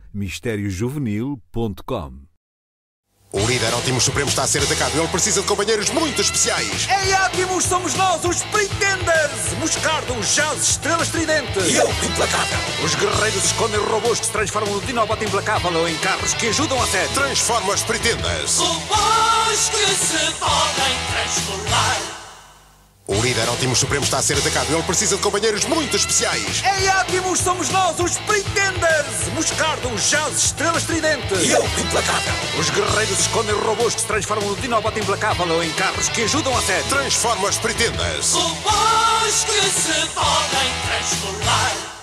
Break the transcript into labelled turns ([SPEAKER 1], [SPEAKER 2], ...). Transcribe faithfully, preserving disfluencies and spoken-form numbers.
[SPEAKER 1] mistério juvenil ponto com.
[SPEAKER 2] O líder Optimus Supremo está a ser atacado. Ele precisa de companheiros muito especiais.
[SPEAKER 3] Ei, Optimus, somos nós, os Pretenders! Moscardo, Jazz, Estrelas Tridente.
[SPEAKER 4] E eu, Implacável.
[SPEAKER 3] Os guerreiros escondem robôs que se transformam no Dinobot Implacável em carros que ajudam a série.
[SPEAKER 2] Transformers Pretenders.
[SPEAKER 4] Robôs que se podem transformar.
[SPEAKER 2] O líder Optimus Supremo está a ser atacado. Ele precisa de companheiros muito especiais.
[SPEAKER 3] Ei, Optimus, somos nós, os Pretenders! Moscardo, Jazz, Estrelas Tridente.
[SPEAKER 4] E eu, Implacável.
[SPEAKER 3] Os guerreiros escondem robôs que se transformam no Dinobot Implacável em carros que ajudam a série.
[SPEAKER 2] Transformers Pretenders.
[SPEAKER 4] Robôs que se podem transformar.